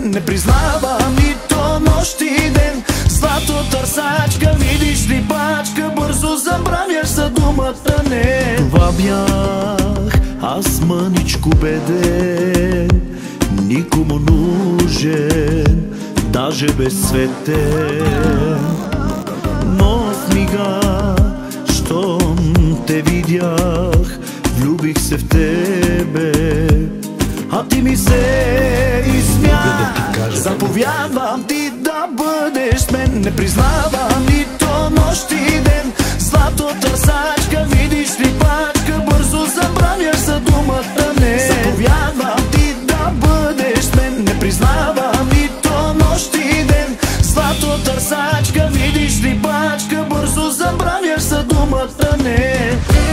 не признавам и то нощ и ден. Злато търсачка, видиш ли пачка, бързо забравяш за думата не. Това бях аз, мъничко беден, никому нужен, даже безцветен. Но в мига, щом те видях, влюбих се в тебе, а ти ми се изсмя. Заповядвам ти да бъдеш с мен, не признавам и то нощ и ден. Злато търсачка, видиш ли пачка, бързо забравяш за думата не. Заповядвам ти да бъдеш с мен, не признавам и то нощ и ден. Злато търсачка, видиш ли пачка, бързо забравяш за думата не.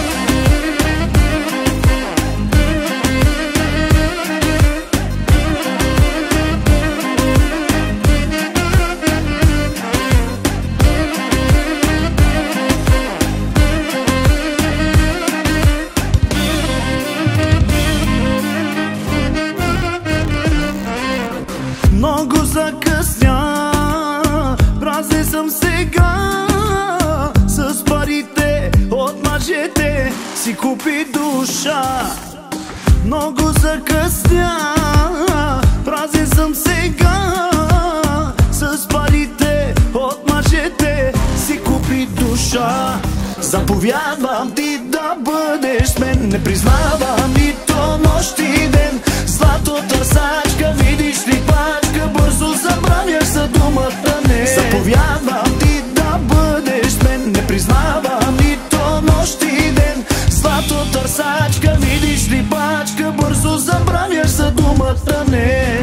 Много закъсня, празен съм сега. С парите от мъжете си купи душа. Много закъсня, празен съм сега. С парите от мъжете си купи душа. Заповядвам ти да бъдеш с мен, не признавам и то нощ и ден. Злато търсачка, видиш ли пачка, бързо забравяш за думата не. Заповядвам ти да бъдеш с мен, не признавам и то нощ и ден. Злато търсачка, видиш ли пачка, бързо забравяш за думата не.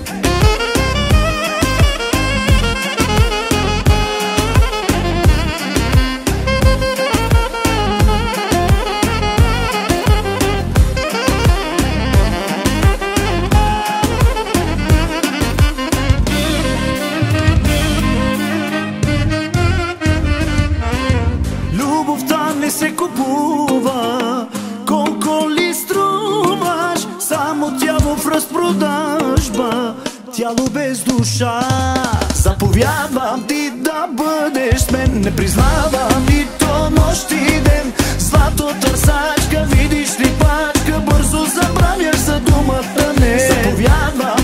Любовта не се купува, колко ли струваш? Само тяло в разпродажба, тяло без душа. Заповядвам ти да бъдеш с мен, не признавам и то нощ и ден. Злато търсачка, видиш ли пачка, бързо забравяш за думата не. Заповядвам